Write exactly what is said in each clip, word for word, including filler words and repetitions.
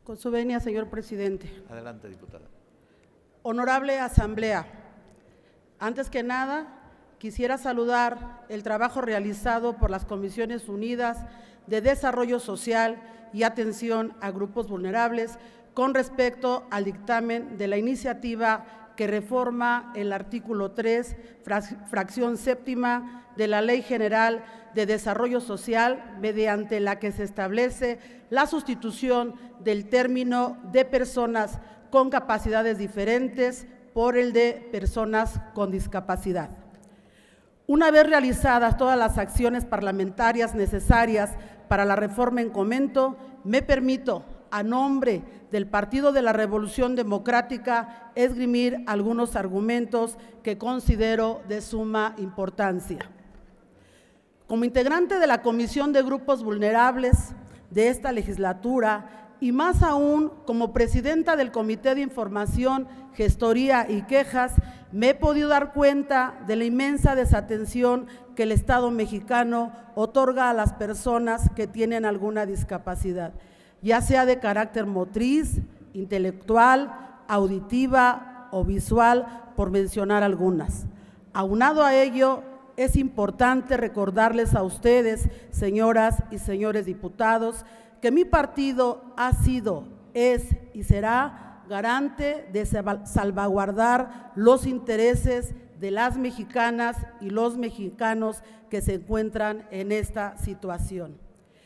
Con su venia, señor presidente. Adelante, diputada. Honorable Asamblea, antes que nada, quisiera saludar el trabajo realizado por las Comisiones Unidas de Desarrollo Social y Atención a Grupos Vulnerables con respecto al dictamen de la iniciativa que reforma el artículo tres, fracción séptima de la Ley General de Desarrollo Social, mediante la que se establece la sustitución del término de personas con capacidades diferentes por el de personas con discapacidad. Una vez realizadas todas las acciones parlamentarias necesarias para la reforma en comento, me permito, a nombre del Partido de la Revolución Democrática, esgrimir algunos argumentos que considero de suma importancia. Como integrante de la Comisión de Grupos Vulnerables de esta legislatura y más aún como presidenta del Comité de Información, Gestoría y Quejas, me he podido dar cuenta de la inmensa desatención que el Estado mexicano otorga a las personas que tienen alguna discapacidad, ya sea de carácter motriz, intelectual, auditiva o visual, por mencionar algunas. Aunado a ello, es importante recordarles a ustedes, señoras y señores diputados, que mi partido ha sido, es y será garante de salvaguardar los intereses de las mexicanas y los mexicanos que se encuentran en esta situación.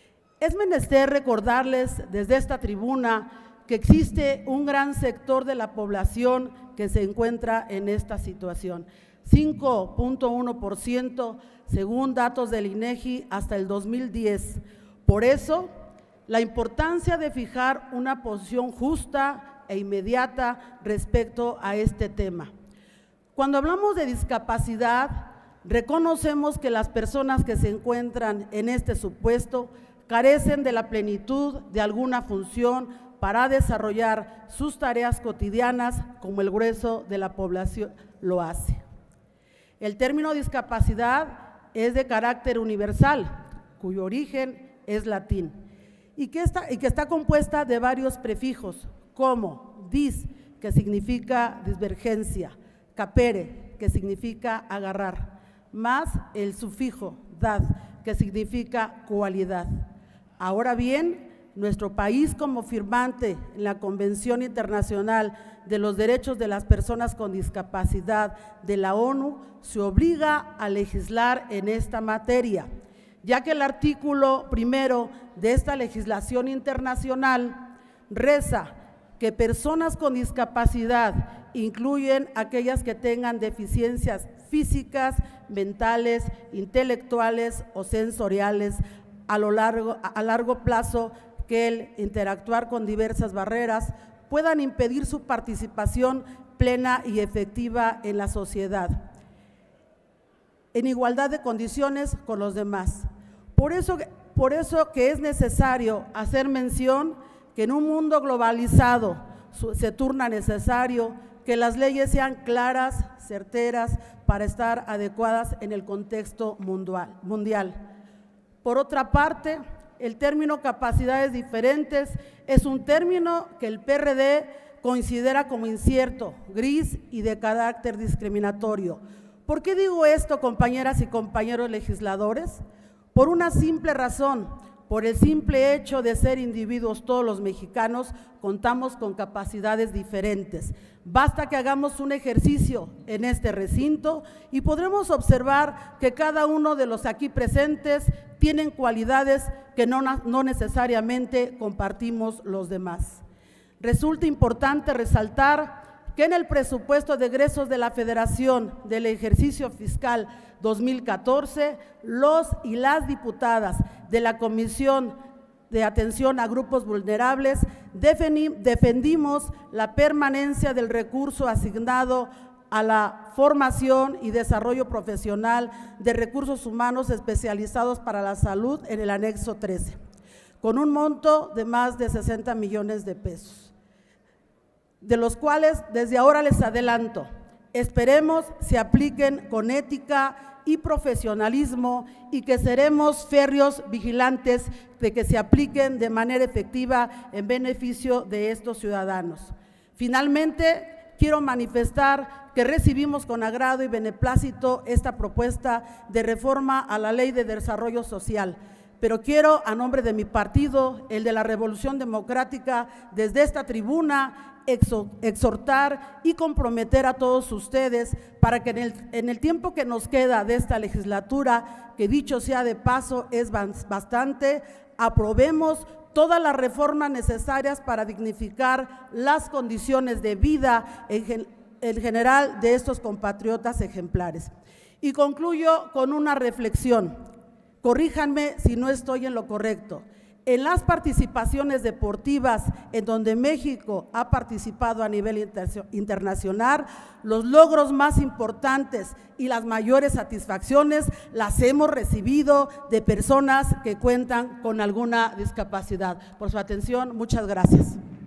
Es menester recordarles desde esta tribuna que existe un gran sector de la población que se encuentra en esta situación, cinco punto uno por ciento según datos del INEGI hasta el dos mil diez. Por eso, la importancia de fijar una posición justa e inmediata respecto a este tema. Cuando hablamos de discapacidad, reconocemos que las personas que se encuentran en este supuesto carecen de la plenitud de alguna función para desarrollar sus tareas cotidianas como el grueso de la población lo hace. El término discapacidad es de carácter universal, cuyo origen es latín, y que está, y que está compuesta de varios prefijos, como dis, que significa divergencia, capere, que significa agarrar, más el sufijo dad, que significa cualidad. Ahora bien, nuestro país, como firmante en la Convención Internacional de los Derechos de las Personas con Discapacidad de la ONU, se obliga a legislar en esta materia, ya que el artículo primero de esta legislación internacional reza que personas con discapacidad incluyen aquellas que tengan deficiencias físicas, mentales, intelectuales o sensoriales a lo largo, a largo plazo, que el interactuar con diversas barreras puedan impedir su participación plena y efectiva en la sociedad, en igualdad de condiciones con los demás. Por eso, por eso que es necesario hacer mención que en un mundo globalizado se torna necesario que las leyes sean claras, certeras, para estar adecuadas en el contexto mundial. Por otra parte, el término capacidades diferentes es un término que el P R D considera como incierto, gris y de carácter discriminatorio. ¿Por qué digo esto, compañeras y compañeros legisladores? Por una simple razón, por el simple hecho de ser individuos, todos los mexicanos contamos con capacidades diferentes. Basta que hagamos un ejercicio en este recinto y podremos observar que cada uno de los aquí presentes tienen cualidades que no, no necesariamente compartimos los demás. Resulta importante resaltar que en el presupuesto de egresos de la Federación del ejercicio fiscal dos mil catorce, los y las diputadas de la Comisión de Atención a Grupos Vulnerables defendimos la permanencia del recurso asignado a la formación y desarrollo profesional de recursos humanos especializados para la salud en el anexo trece, con un monto de más de sesenta millones de pesos, de los cuales desde ahora les adelanto Esperemos se apliquen con ética y profesionalismo y que seremos férreos vigilantes de que se apliquen de manera efectiva en beneficio de estos ciudadanos. Finalmente, quiero manifestar que recibimos con agrado y beneplácito esta propuesta de reforma a la Ley de Desarrollo Social, pero quiero, a nombre de mi partido, el de la Revolución Democrática, desde esta tribuna, exhortar y comprometer a todos ustedes para que en el, en el tiempo que nos queda de esta legislatura, que dicho sea de paso es bastante, aprobemos todas las reformas necesarias para dignificar las condiciones de vida en, en general de estos compatriotas ejemplares. Y concluyo con una reflexión, corríjanme si no estoy en lo correcto. En las participaciones deportivas en donde México ha participado a nivel inter internacional, los logros más importantes y las mayores satisfacciones las hemos recibido de personas que cuentan con alguna discapacidad. Por su atención, muchas gracias.